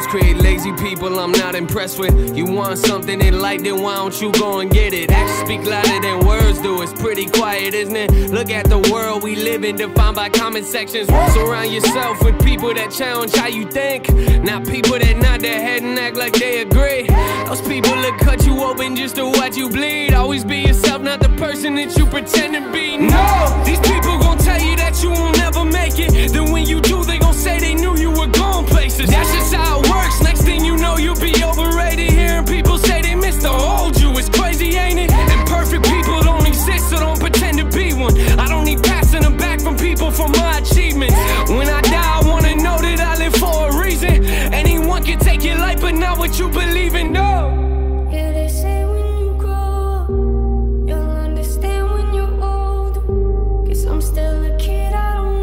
create lazy people I'm not impressed with. You want something in life, then why don't you go and get it? Actions speak louder than words do. It's pretty quiet, isn't it? Look at the world we live in, defined by comment sections. Surround yourself with people that challenge how you think, not people that nod their head and act like they agree. Those people that cut you open just to watch you bleed. Always be yourself, not the person that you pretend to be. No, these people gon' tell you that you will never make it. Then when you do, they gon' say they knew you were going places. That's just how it works. Next thing you know, you'll be overrated. Hearing people say they miss the old you, it's crazy, ain't it? And perfect people don't exist, so don't pretend to be one. I don't need passing them back from people for my achievements. When I die, I wanna know that I live for a reason. Anyone can take your life, but not what you believe in, no. Yeah, they say when you grow up, you'll understand when you're older. 'Cause I'm still a kid, I don't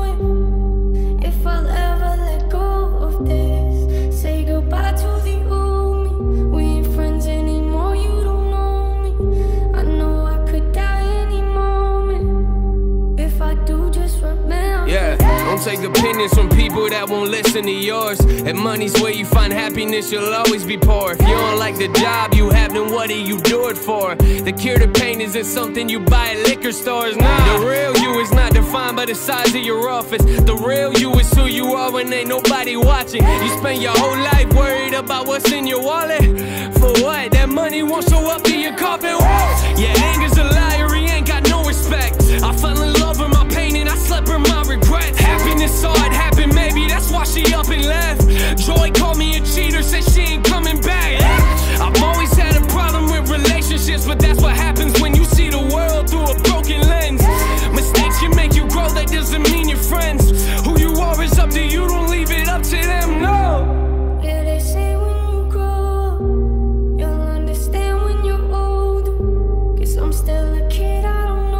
know if I'll ever let go of this. Say goodbye to the old me. We ain't friends anymore, you don't know me. I know I could die any moment. If I do, just remember. Yeah, don't take opinions from people that won't listen to yours. If money's where you find happiness, you'll always be poor. If you don't like the job you have, then what do you do it for? The cure to pain isn't something you buy at liquor stores, nah. The real you is not defined by the size of your office. The real you is who you are when ain't nobody watching. You spend your whole life worried about what's in your wallet. For what? That money won't show up in your coffin. Yeah, anger's a liar, he ain't got no respect. I fell in love with my pain and I slept with my regrets. Happiness saw it happen, maybe that's why she up and left. Joy called me a cheater, said she ain't coming back. I've always had a problem with relationships, but that's what happens when you see the world through a broken lens. Mistakes can make you grow, that doesn't mean you're friends. Who you are is up to you, don't leave it up to them, no. Yeah, they say when you grow up, you'll understand when you're older. 'Cause I'm still a kid, I don't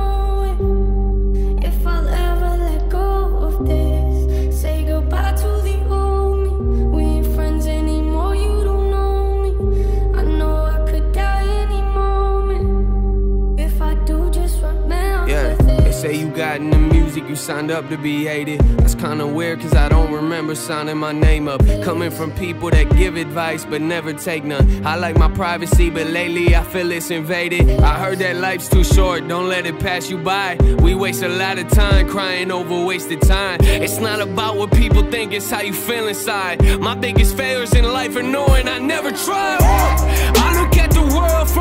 know if I'll ever let go of this. Say goodbye to the old me. We ain't friends anymore, you don't know me. I know I could die any moment. If I do, just remember. Yeah, they say you got in the music, you signed up to be hated. That's kinda weird, cause I don't remember signing my name up. Coming from people that give advice but never take none. I like my privacy, but lately I feel it's invaded. I heard that life's too short, don't let it pass you by. We waste a lot of time crying over wasted time. It's not about what people think, it's how you feel inside. My biggest failures in life are knowing I never tried. I look at the world from